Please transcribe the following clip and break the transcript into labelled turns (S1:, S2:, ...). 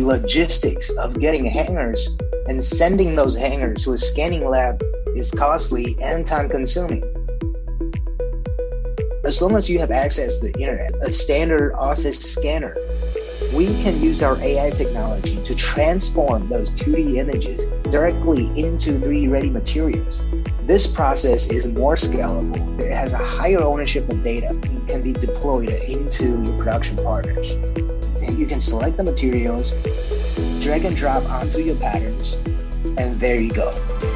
S1: logistics of getting hangers and sending those hangers to a scanning lab is costly and time-consuming. As long as you have access to the internet, a standard office scanner, we can use our AI technology to transform those 2D images directly into 3D ready materials. This process is more scalable. It has a higher ownership of data. It can be deployed into your production partners. And you can select the materials, drag and drop onto your patterns, and there you go.